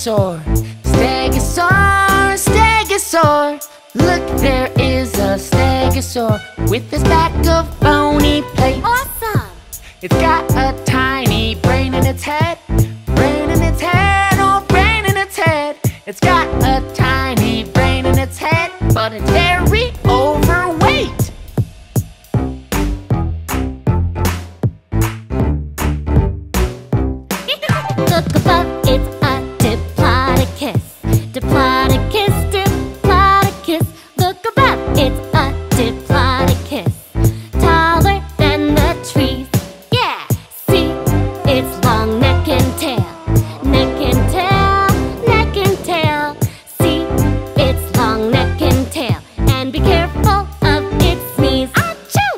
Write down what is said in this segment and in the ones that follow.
stegosaur. Stegosaur, stegosaur. Look, there is a stegosaur with his back of bony plates. Awesome! It's got a tiny brain in its head. Brain in its head, oh, brain in its head. It's got a tiny brain in its head, but it's very overweight. Look above, it's a Diplodocus. Diplodocus, Diplodocus. Look above, it's a Diplodocus. Taller than the trees. Yeah, see, its long neck and tail. Neck and tail, neck and tail. See, its long neck and tail. And be careful of its knees. Achoo!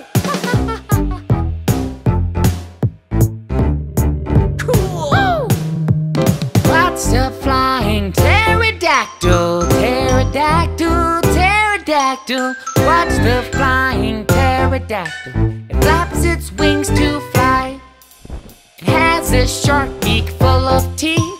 Cool! Lots of flying pterodactyl. Pterodactyl, pterodactyl. Watch the flying pterodactyl. It flaps its wings to fly. It has a sharp beak full of teeth.